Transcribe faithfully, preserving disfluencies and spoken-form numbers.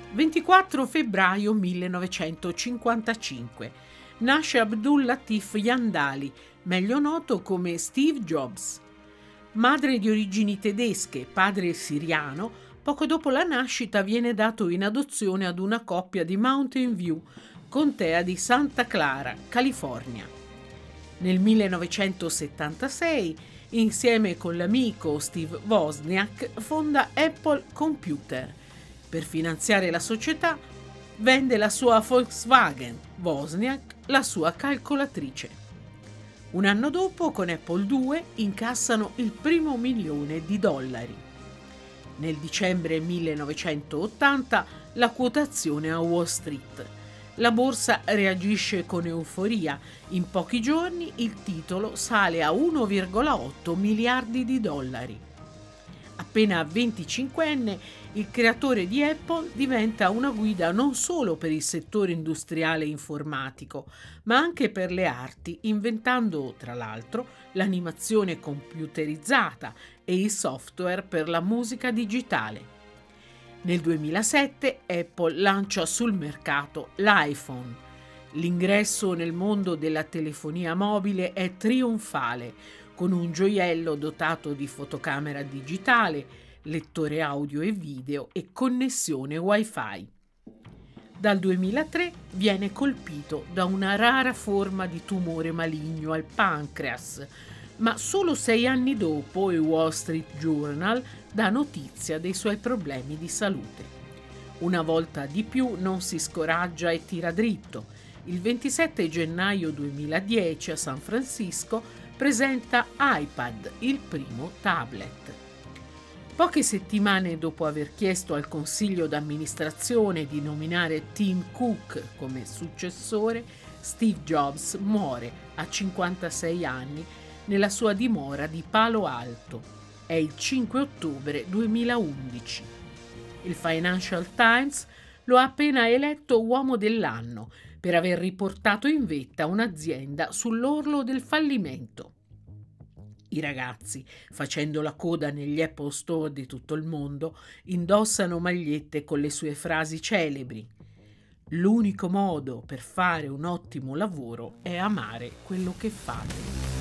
ventiquattro febbraio millenovecentocinquantacinque. Nasce Abdul Latif Yandali, meglio noto come Steve Jobs. Madre di origini tedesche, padre siriano, poco dopo la nascita viene dato in adozione ad una coppia di Mountain View, contea di Santa Clara, California. Nel millenovecentosettantasei, insieme con l'amico Steve Wozniak, fonda Apple Computer. Per finanziare la società, vende la sua Volkswagen, Wozniak la sua calcolatrice. Un anno dopo, con Apple due, incassano il primo milione di dollari. Nel dicembre millenovecentottanta, la quotazione a Wall Street. La borsa reagisce con euforia. In pochi giorni il titolo sale a uno virgola otto miliardi di dollari. Appena venticinquenne, il creatore di Apple diventa una guida non solo per il settore industriale e informatico, ma anche per le arti, inventando, tra l'altro, l'animazione computerizzata e il software per la musica digitale. Nel duemilasette Apple lancia sul mercato l'iPhone. L'ingresso nel mondo della telefonia mobile è trionfale, con un gioiello dotato di fotocamera digitale, lettore audio e video e connessione Wi-Fi. Dal duemilatré viene colpito da una rara forma di tumore maligno al pancreas, ma solo sei anni dopo il Wall Street Journal dà notizia dei suoi problemi di salute. Una volta di più non si scoraggia e tira dritto. Il ventisette gennaio duemiladieci a San Francisco presenta iPad, il primo tablet. Poche settimane dopo aver chiesto al consiglio d'amministrazione di nominare Tim Cook come successore, Steve Jobs muore a cinquantasei anni nella sua dimora di Palo Alto. È il cinque ottobre duemilaundici. Il Financial Times lo ha appena eletto uomo dell'anno per aver riportato in vetta un'azienda sull'orlo del fallimento. I ragazzi, facendo la coda negli Apple Store di tutto il mondo, indossano magliette con le sue frasi celebri. L'unico modo per fare un ottimo lavoro è amare quello che fate.